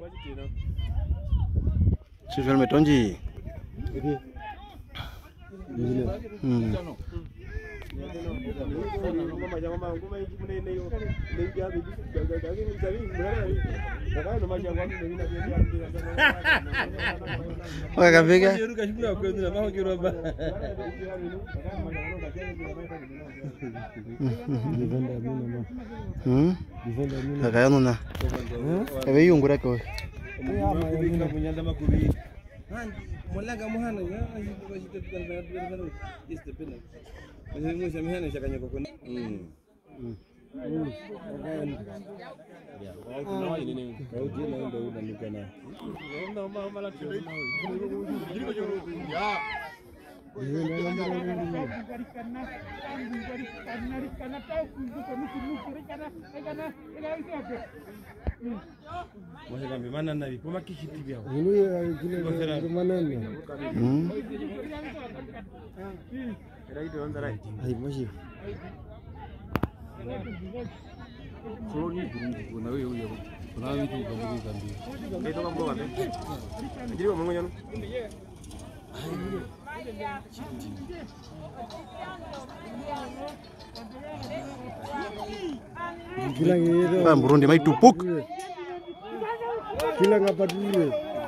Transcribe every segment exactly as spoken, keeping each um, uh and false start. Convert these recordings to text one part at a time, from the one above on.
Sisi metonji. Hmm. Wakafika. Hmm. Kakaya nuna. Kabe yungura ko. Molaga muhana ya ajibu ajibu kan biar biar este pena. Mesti mesti muhana sakanya kokon. Hmm. Ya, kalau ini nih, kalau dia main dulu dan nikana. Nggak mau malah jadi kau ya. Masih kami mana nabi? Kau makin kiti biar. Ini kini mana ni? Hmm. Ada itu antara. Hai masih. Kalau ni guru nabi yo yo. Nabi tu kamu ni kan dia. Itu kamu kan? Jadi kamu mau jangan? Bilang ini. Kan Burundi mai tupuk. Bilang apa dulu?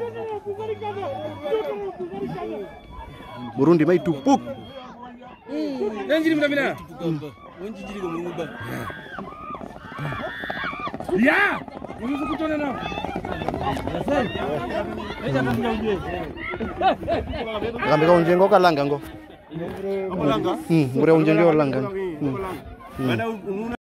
Burundi mai tupuk. Yang jadi mana? Yang jadi kamu ubah. Ya. Ini suku tu mana? Asal. Eh jangan jauh-jauh. Kambe kau jengo kalanga ngo. Kalanga? Hmm, mure unjengo kalanga. Hmm.